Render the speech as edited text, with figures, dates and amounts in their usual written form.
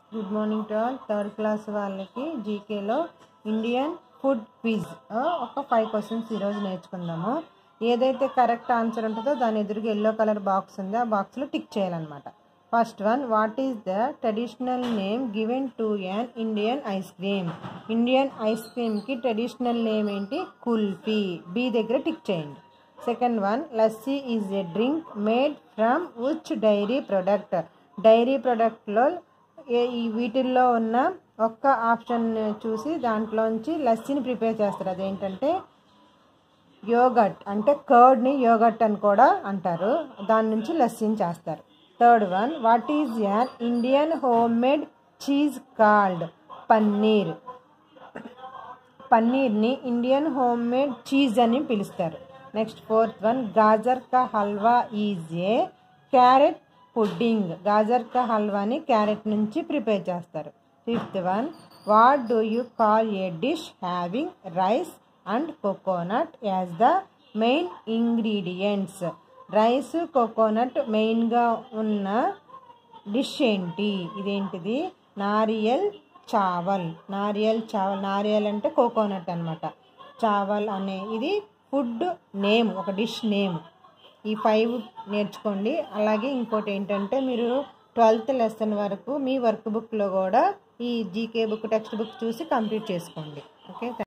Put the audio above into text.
Good morning to all. Third class వాళ్ళకి జీకేలో Indian food quiz ఒక 5 క్వశ్చన్స్ ఈరోజు నేర్చుకుందాము. ఏదైతే కరెక్ట్ ఆన్సర్ ఉంటుందో దాని ఎదురుగా ఎల్లో కలర్ బాక్స్ ఉంది, ఆ బాక్స్లో టిక్ చేయాలన్నమాట. First one, what is the traditional name given to an Indian ice cream? Indian ice క్రీమ్కి ట్రెడిషనల్ నేమ్ ఏంటి? కుల్ఫీ. బి దగ్గర టిక్ చేయండి. Second one, lassi is a drink made from which dairy product? Dairy ప్రొడక్ట్లో వీటిల్లో ఉన్న ఒక్క option చూసి దాంట్లోంచి లస్సీని ప్రిపేర్ చేస్తారు. అదేంటంటే యోగట్, అంటే కర్డ్ని యోగట్ అని కూడా అంటారు. దాని నుంచి లస్సీని చేస్తారు. Third one, what is an Indian home made cheese called? Paneer. పన్నీర్ని ఇండియన్ హోమ్ మేడ్ చీజ్ అని పిలుస్తారు. Next fourth one, gajar ka halwa is a carrot pudding. గాజర్ కా హల్వాని క్యారెట్ నుంచి ప్రిపేర్ చేస్తారు. Fifth one, what do you call a dish having rice and coconut as the main ingredients? Rice, coconut మెయిన్గా ఉన్న dish ఏంటి? ఇదేంటిది? నారియల్ చావల్. నారియల్ చావల్. నారియల్ అంటే కోకోనట్ అనమాట. చావల్ అనే ఇది ఫుడ్ నేమ్, ఒక డిష్ నేమ్. ఈ 5 నేర్చుకోండి. అలాగే ఇంకోటి ఏంటంటే మీరు 12th లెసన్ వరకు మీ వర్క్ బుక్లో కూడా ఈ జీకే బుక్, టెక్స్ట్ బుక్ చూసి కంప్లీట్ చేసుకోండి. ఓకే.